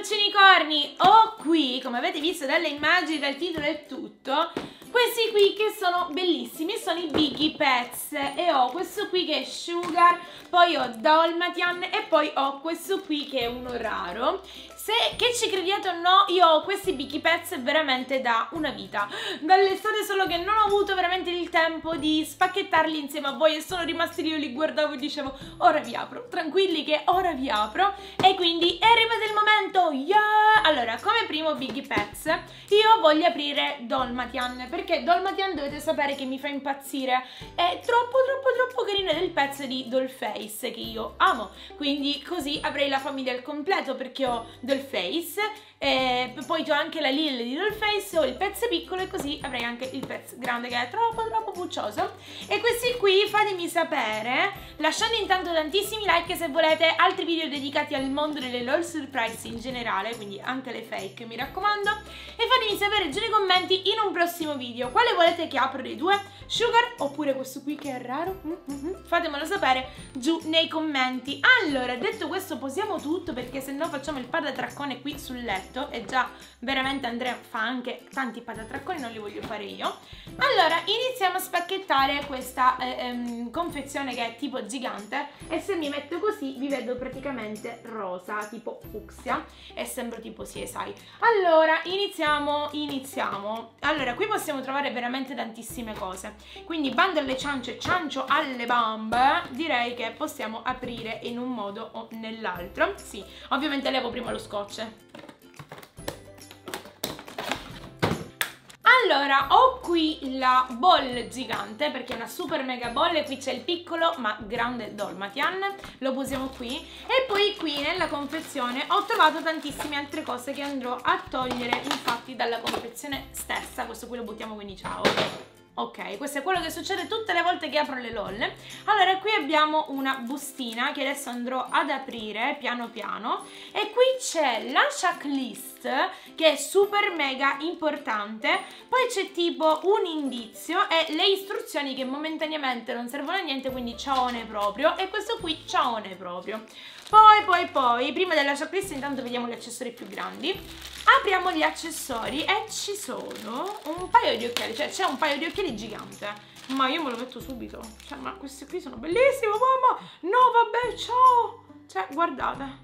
dolci unicorni, ho qui, come avete visto dalle immagini, dal titolo e tutto, questi qui che sono bellissimi, sono i Biggie Pets e ho questo qui che è Sugar, poi ho Dalmatian e poi ho questo qui che è uno raro. Che ci crediate o no, io ho questi Biggie Pets veramente da una vita, dall'estate, solo che non ho avuto veramente il tempo di spacchettarli insieme a voi e sono rimasti lì, io li guardavo e dicevo ora vi apro, tranquilli che ora vi apro, e quindi è arrivato il momento, yeah! Allora, come primo Biggie Pets io voglio aprire Dalmatian, perché Dalmatian dovete sapere che mi fa impazzire, è troppo carino, del pezzo di Dollface che io amo, quindi così avrei la famiglia al completo, perché ho Dollface, poi ho anche la Lil di Dollface, ho il pezzo piccolo e così avrei anche il pezzo grande che è troppo puccioso. E questi qui fatemi sapere, lasciando intanto tantissimi like se volete altri video dedicati al mondo delle LOL surprise in generale, quindi anche le fake mi raccomando, e fatemi sapere giù nei commenti in un prossimo video quale volete che apro dei due, Sugar oppure questo qui che è raro. Fatemelo sapere giù nei commenti. Allora, detto questo posiamo tutto, perché se no facciamo il patatraccone qui sul letto e già veramente Andrea fa anche tanti patatracconi, non li voglio fare io. Allora iniziamo a spacchettare questa confezione che è tipo gigante, e se mi metto così vi vedo praticamente rosa, tipo fucsia, e sembro tipo CSI. Allora iniziamo. Allora, qui possiamo trovare veramente tantissime cose, quindi bando alle ciance, ciancio alle bambe, direi che possiamo aprire in un modo o nell'altro. Sì, ovviamente levo prima lo scotch. Allora, ho qui la ball gigante, perché è una super mega ball, e qui c'è il piccolo ma grande Dalmatian, lo posiamo qui, e poi qui nella confezione ho trovato tantissime altre cose che andrò a togliere infatti dalla confezione stessa. Questo qui lo buttiamo, quindi ciao. Ok, questo è quello che succede tutte le volte che apro le LOL. Allora, qui abbiamo una bustina che adesso andrò ad aprire piano piano, e qui c'è la checklist che è super mega importante, poi c'è tipo un indizio e le istruzioni che momentaneamente non servono a niente, quindi ciaone proprio, e questo qui ciaone proprio. Poi, prima della checklist intanto vediamo gli accessori più grandi. Apriamo gli accessori e ci sono un paio di occhiali, cioè c'è un paio di occhiali gigante, ma io me lo metto subito, cioè ma questi qui sono bellissimi, mamma, no vabbè, ciao, cioè guardate.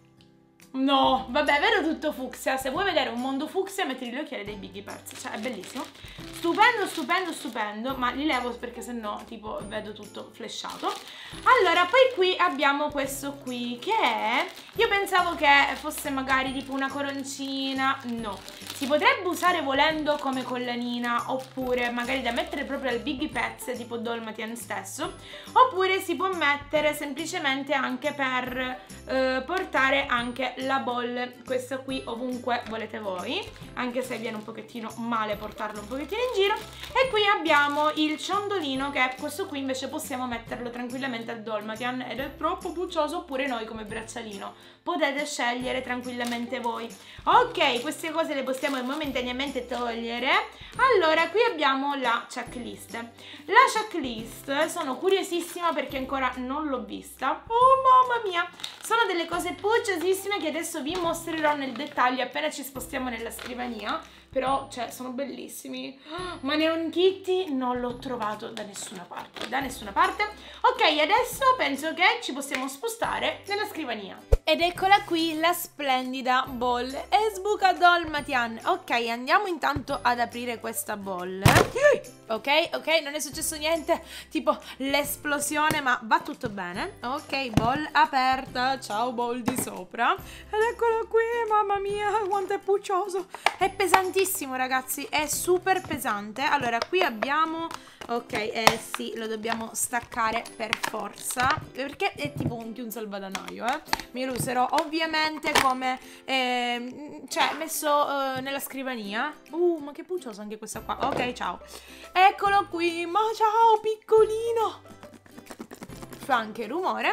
No, vabbè, vedo tutto fucsia. Se vuoi vedere un mondo fucsia, metti gli occhiali dei Biggie Pets, cioè è bellissimo. Stupendo, ma li levo perché sennò tipo vedo tutto flashato. Allora, poi qui abbiamo questo qui che è, io pensavo che fosse magari tipo una coroncina, no. Si potrebbe usare volendo come collanina, oppure magari da mettere proprio al Biggie Pets, tipo Dalmatian stesso, oppure si può mettere semplicemente anche per portare anche la ball, questa qui ovunque volete voi, anche se viene un pochettino male portarlo un pochettino in giro. E qui abbiamo il ciondolino, che questo qui invece possiamo metterlo tranquillamente al Dalmatian ed è troppo puccioso, oppure noi come braccialino, potete scegliere tranquillamente voi. Ok, queste cose le possiamo momentaneamente togliere. Allora, qui abbiamo la checklist. La checklist sono curiosissima perché ancora non l'ho vista. Oh mamma mia, sono delle cose pucciosissime che adesso vi mostrerò nel dettaglio appena ci spostiamo nella scrivania. Però, cioè, sono bellissimi. Ma Neon Kitty non l'ho trovato da nessuna parte, Ok, adesso penso che ci possiamo spostare nella scrivania. Ed eccola qui la splendida ball Esbuca Dalmatian. Ok, andiamo intanto ad aprire questa ball. Ok, non è successo niente, tipo l'esplosione, ma va tutto bene. Ok, ball aperta, ciao ball di sopra. Ed eccola qui, mamma mia, quanto è puccioso. È pesantissimo ragazzi, è super pesante. Allora, qui abbiamo, ok, sì, lo dobbiamo staccare per forza, perché è tipo un salvadanaio, Io lo userò ovviamente come, cioè, messo nella scrivania. Ma che puccioso anche questa qua. Ok, ciao. Eccolo qui, ma ciao piccolino. Fa anche rumore.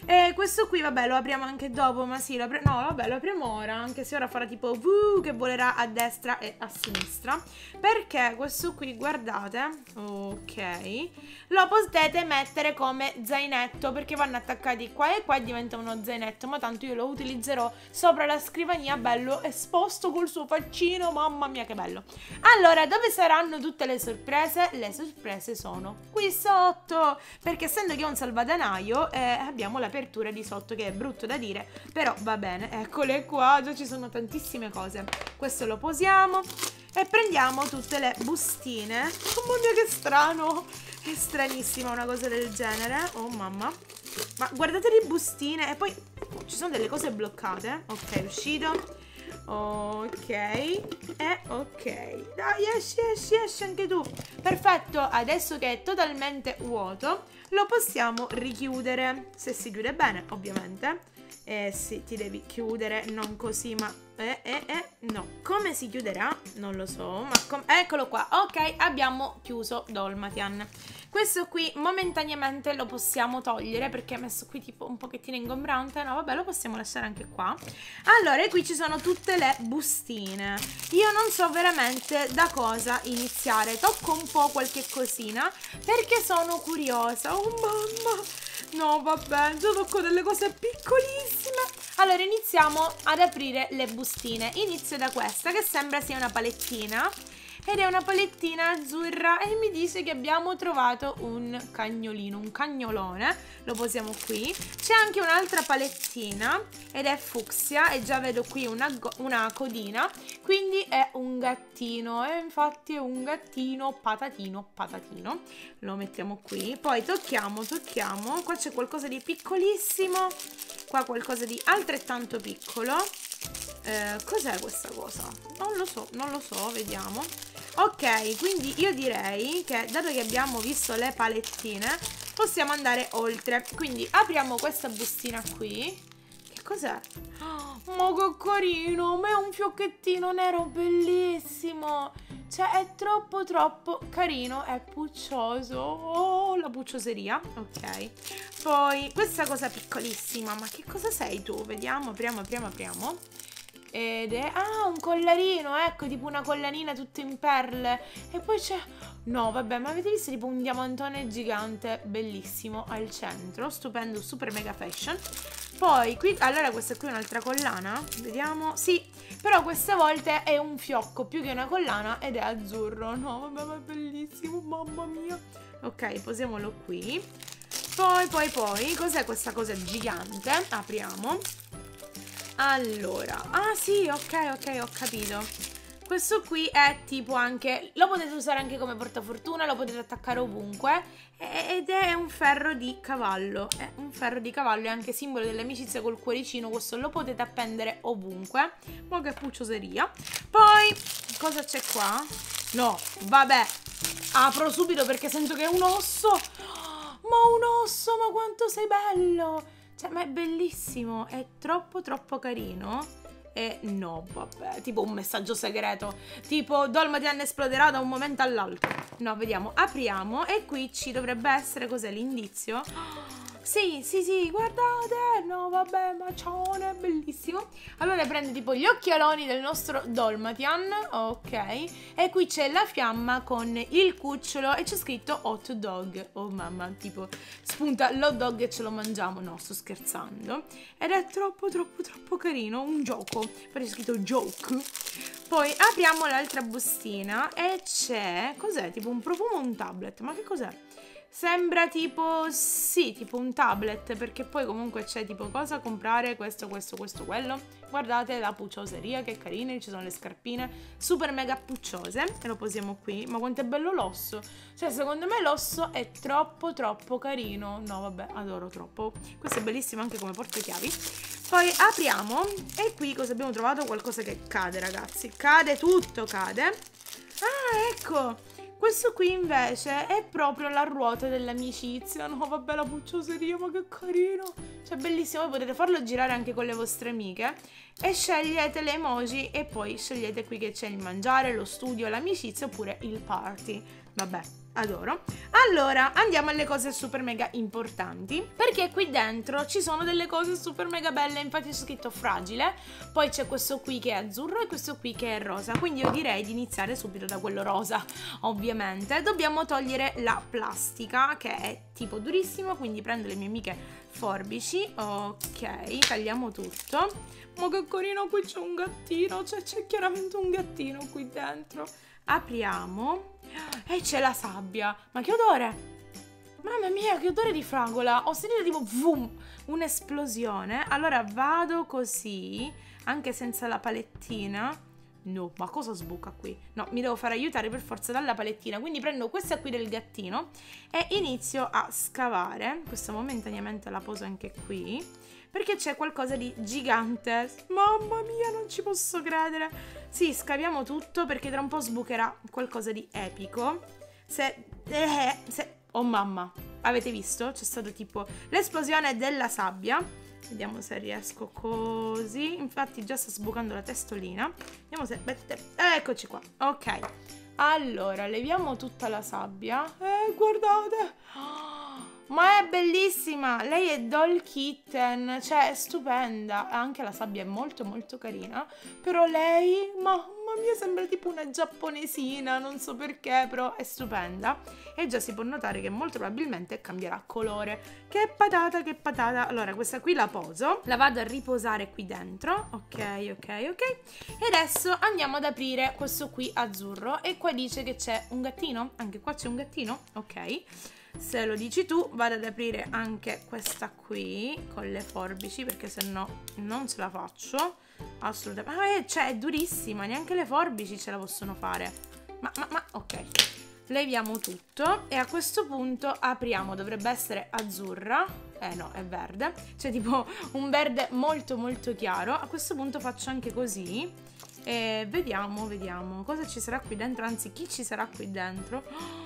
E questo qui, vabbè, lo apriamo anche dopo, ma sì, no, vabbè, lo apriamo ora, anche se ora farà tipo che volerà a destra e a sinistra. Perché questo qui, guardate, ok, lo potete mettere come zainetto, perché vanno attaccati qua e qua e diventa uno zainetto, ma tanto io lo utilizzerò sopra la scrivania, bello esposto col suo faccino, mamma mia che bello. Allora, dove saranno tutte le sorprese? Le sorprese sono qui sotto, perché essendo che è un salvadanaio abbiamo l'apertura di sotto, che è brutto da dire, però va bene, eccole qua, già ci sono tantissime cose. Questo lo posiamo e prendiamo tutte le bustine. Mamma mia che strano, è stranissima una cosa del genere, oh mamma. Ma guardate le bustine e poi ci sono delle cose bloccate. Ok, è uscito. Ok, e ok, dai, esci anche tu. Perfetto, adesso che è totalmente vuoto lo possiamo richiudere, se si chiude bene ovviamente. Sì, ti devi chiudere, non così, ma no. Come si chiuderà? Non lo so, ma eccolo qua. Ok, abbiamo chiuso Dalmatian. Questo qui momentaneamente lo possiamo togliere perché è messo qui tipo un pochettino ingombrante. No, vabbè, lo possiamo lasciare anche qua. Allora, e qui ci sono tutte le bustine. Io non so veramente da cosa iniziare. Tocco un po' qualche cosina perché sono curiosa. Oh mamma! No, vabbè, io tocco delle cose piccolissime. Allora, iniziamo ad aprire le bustine. Inizio da questa, che sembra sia una palettina. Ed è una palettina azzurra e mi dice che abbiamo trovato un cagnolino, un cagnolone. Lo posiamo qui. C'è anche un'altra palettina ed è fucsia e già vedo qui una codina. Quindi è un gattino e infatti è un gattino patatino. Lo mettiamo qui. Poi tocchiamo. Qua c'è qualcosa di piccolissimo. Qua qualcosa di altrettanto piccolo. Cos'è questa cosa? Non lo so, vediamo. Ok, quindi io direi che dato che abbiamo visto le palettine possiamo andare oltre. Quindi apriamo questa bustina qui. Che cos'è? Oh, ma che carino, ma è un fiocchettino nero bellissimo. Cioè è troppo carino, è puccioso. Oh, la puccioseria. Ok. Poi questa cosa piccolissima. Ma che cosa sei tu? Vediamo, apriamo. Ed è, un collarino, ecco, tipo una collanina tutta in perle. E poi c'è, no vabbè, ma avete visto tipo un diamantone gigante, bellissimo, al centro, stupendo, super mega fashion. Poi qui, allora questa qui è un'altra collana, vediamo, sì, però questa volta è un fiocco più che una collana ed è azzurro. No vabbè, ma è bellissimo, mamma mia. Ok, posiamolo qui. Poi, cos'è questa cosa gigante? Apriamo. Allora, sì, ok, ho capito. Questo qui è tipo anche, lo potete usare anche come portafortuna, lo potete attaccare ovunque ed è un ferro di cavallo. È un ferro di cavallo, è anche simbolo dell'amicizia col cuoricino, questo lo potete appendere ovunque. Ma che puccioseria. Poi, cosa c'è qua? No, vabbè, apro subito perché sento che è un osso. Ma un osso, ma quanto sei bello! Cioè, ma è bellissimo, è troppo carino. E no, vabbè, tipo un messaggio segreto, tipo Dalmatian esploderà da un momento all'altro. No, vediamo, apriamo e qui ci dovrebbe essere, cos'è, l'indizio? Sì, guardate, no vabbè, macione, bellissimo. Allora prende tipo gli occhialoni del nostro Dalmatian, ok. E qui c'è la fiamma con il cucciolo e c'è scritto hot dog. Oh mamma, tipo spunta l'hot dog e ce lo mangiamo. No, sto scherzando. Ed è troppo carino, un gioco, poi c'è scritto joke. Poi apriamo l'altra bustina e c'è, cos'è, tipo un profumo o un tablet? Ma che cos'è? Sembra tipo, sì, tipo un tablet, perché poi comunque c'è tipo cosa comprare, questo, quello. Guardate la puccioseria, che carine, ci sono le scarpine super mega pucciose. E lo posiamo qui, ma quanto è bello l'osso. Cioè, secondo me l'osso è troppo carino. No, vabbè, adoro troppo. Questo è bellissimo anche come portachiavi. Poi apriamo e qui cosa abbiamo trovato? Qualcosa che cade, ragazzi. Cade tutto, cade. Ah, ecco! Questo qui invece è proprio la ruota dell'amicizia. No, vabbè, la puccioseria, ma che carino. Cioè, bellissimo. Voi potete farlo girare anche con le vostre amiche. E scegliete le emoji e poi scegliete qui che c'è il mangiare, lo studio, l'amicizia oppure il party. Vabbè, adoro. Allora, andiamo alle cose super mega importanti, perché qui dentro ci sono delle cose super mega belle. Infatti c'è scritto fragile, poi c'è questo qui che è azzurro e questo qui che è rosa, quindi io direi di iniziare subito da quello rosa. Ovviamente dobbiamo togliere la plastica, che è tipo durissima, quindi prendo le mie amiche forbici. Ok, tagliamo tutto. Ma che carino, qui c'è un gattino, cioè c'è chiaramente un gattino qui dentro. Apriamo e c'è la sabbia. Ma che odore! Mamma mia, che odore di fragola! Ho sentito tipo boom, un'esplosione. Allora vado così, anche senza la palettina. No, ma cosa sbuca qui? No, mi devo far aiutare per forza dalla palettina. Quindi prendo questa qui del gattino e inizio a scavare. Questa momentaneamente la poso anche qui, perché c'è qualcosa di gigante. Mamma mia, non ci posso credere. Sì, scaviamo tutto perché tra un po' sbucherà qualcosa di epico. Oh mamma, avete visto? C'è stato tipo l'esplosione della sabbia. Vediamo se riesco così. Infatti già sta sbucando la testolina. Vediamo se... Eccoci qua. Ok. Allora, leviamo tutta la sabbia. Guardate. Ma è bellissima. Lei è Doll Kitten. Cioè, è stupenda. Anche la sabbia è molto molto carina. Però lei, mamma mia, sembra tipo una giapponesina. Non so perché, però è stupenda. E già si può notare che molto probabilmente cambierà colore. Che patata, che patata. Allora, questa qui la poso. La vado a riposare qui dentro. Ok. E adesso andiamo ad aprire questo qui azzurro. E qua dice che c'è un gattino. Anche qua c'è un gattino. Ok. Se lo dici tu, vado ad aprire anche questa qui con le forbici, perché se no non ce la faccio assolutamente. Cioè è durissima, neanche le forbici ce la possono fare. Ma ok. Leviamo tutto e a questo punto apriamo. Dovrebbe essere azzurra. No, è verde. C'è tipo un verde molto molto chiaro. A questo punto faccio anche così e vediamo cosa ci sarà qui dentro. Anzi, chi ci sarà qui dentro.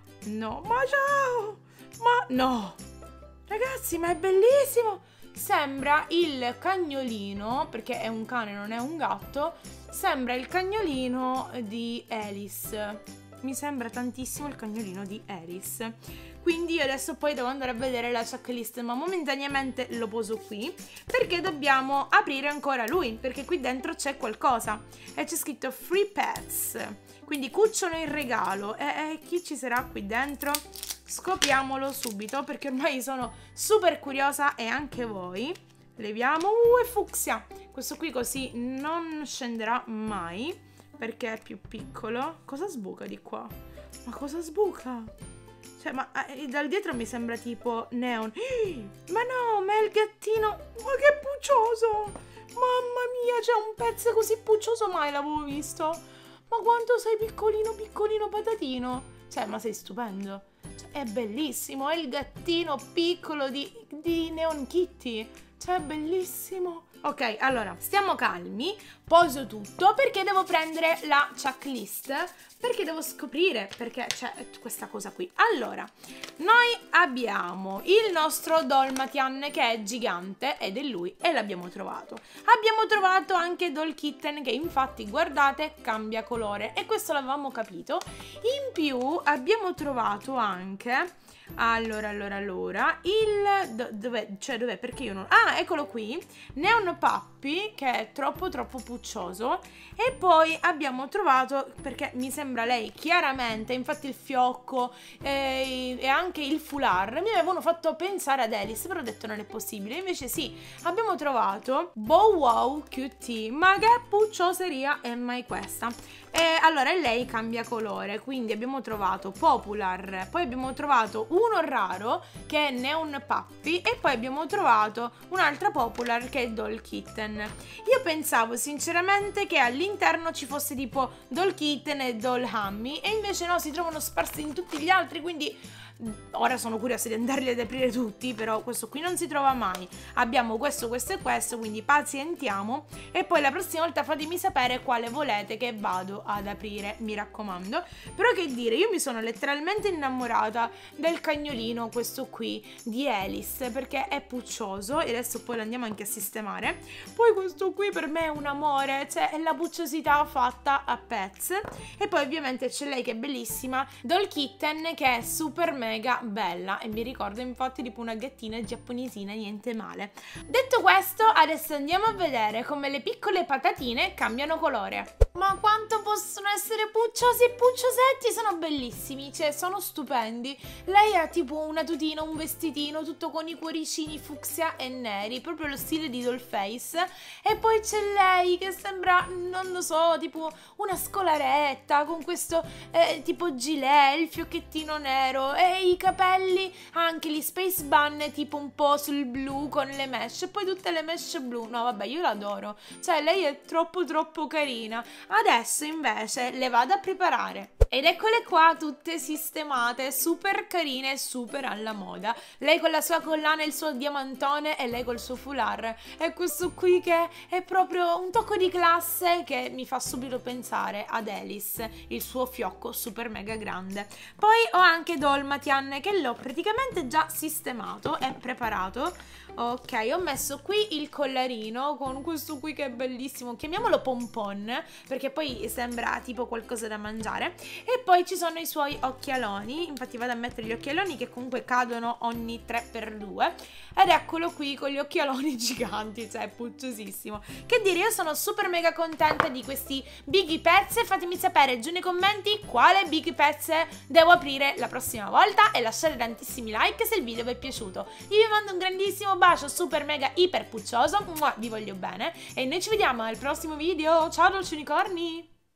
No, ma ciao! Ma no! Ragazzi, ma è bellissimo! Sembra il cagnolino, perché è un cane, non è un gatto. Sembra il cagnolino di Alice. Mi sembra tantissimo il cagnolino di Alice. Quindi io adesso poi devo andare a vedere la checklist, ma momentaneamente lo poso qui perché dobbiamo aprire ancora lui, perché qui dentro c'è qualcosa e c'è scritto Free Pets, quindi cucciolo in regalo. E chi ci sarà qui dentro? Scopriamolo subito, perché ormai sono super curiosa e anche voi. Leviamo. È fucsia. Questo qui così non scenderà mai perché è più piccolo. Cosa sbuca di qua? Ma cosa sbuca? Cioè, ma dal dietro mi sembra tipo neon. Ma no, ma è il gattino. Ma che puccioso! Mamma mia, c'è un pezzo così puccioso mai l'avevo visto. Ma quanto sei piccolino, piccolino patatino. Cioè, ma sei stupendo. Cioè, è bellissimo, è il gattino piccolo di Neon Kitty. Cioè, è bellissimo. Ok, allora, stiamo calmi, poso tutto perché devo prendere la checklist, perché devo scoprire perché c'è questa cosa qui. Allora, noi abbiamo il nostro Dalmatian che è gigante ed è lui e l'abbiamo trovato. Abbiamo trovato anche Doll Kitten che infatti, guardate, cambia colore e questo l'avevamo capito. In più abbiamo trovato anche... Allora, dov'è? Perché io non... Ah, eccolo qui, Neon Puppy, che è troppo puccioso. E poi abbiamo trovato, perché mi sembra lei chiaramente, infatti il fiocco e anche il foulard mi avevano fatto pensare ad Alice, però ho detto non è possibile. Invece sì, abbiamo trovato Bow Wow QT, ma che puccioseria è mai questa? Allora lei cambia colore, quindi abbiamo trovato Popular, poi abbiamo trovato uno raro che è Neon Puppy e poi abbiamo trovato un'altra Popular che è Doll Kitten. Io pensavo sinceramente che all'interno ci fosse tipo Doll Kitten e Doll Hummy e invece no, si trovano sparsi in tutti gli altri, quindi ora sono curiosa di andarli ad aprire tutti, però questo qui non si trova mai. Abbiamo questo, questo e questo, quindi pazientiamo, e poi la prossima volta fatemi sapere quale volete che vado ad aprire, mi raccomando. Però che dire, io mi sono letteralmente innamorata del cagnolino, questo qui di Alice, perché è puccioso e adesso poi lo andiamo anche a sistemare. Poi questo qui per me è un amore, cioè è la pucciosità fatta a pezzi. E poi ovviamente c'è lei che è bellissima, Doll Kitten, che è super mega bella e mi ricorda infatti tipo una gattina giapponesina, niente male. Detto questo, adesso andiamo a vedere come le piccole patatine cambiano colore. Ma quanto possono essere pucciosi e pucciosetti, sono bellissimi, cioè sono stupendi. Lei ha tipo una tutina, un vestitino tutto con i cuoricini fucsia e neri, proprio lo stile di Dollface. E poi c'è lei che sembra, non lo so, tipo una scolaretta con questo tipo gilet, il fiocchettino nero e i capelli, anche gli space bun tipo un po' sul blu con le mesh, e poi tutte le mesh blu. No vabbè, io l'adoro, cioè lei è troppo carina. Adesso invece le vado a preparare. Ed eccole qua tutte sistemate, super carine e super alla moda. Lei con la sua collana e il suo diamantone e lei col suo foulard. E questo qui che è proprio un tocco di classe che mi fa subito pensare ad Alice, il suo fiocco super mega grande. Poi ho anche Dalmatian che l'ho praticamente già sistemato e preparato. Ok, ho messo qui il collarino con questo qui che è bellissimo, chiamiamolo pompon perché poi sembra tipo qualcosa da mangiare. E poi ci sono i suoi occhialoni, infatti vado a mettere gli occhialoni che comunque cadono ogni 3x2. Ed eccolo qui con gli occhialoni giganti, cioè è pucciosissimo. Che dire, io sono super mega contenta di questi Biggie Pets. Fatemi sapere giù nei commenti quale Biggie Pets devo aprire la prossima volta e lasciate tantissimi like se il video vi è piaciuto. Io vi mando un grandissimo bacio super mega iper puccioso, vi voglio bene e noi ci vediamo al prossimo video. Ciao dolci unicorni!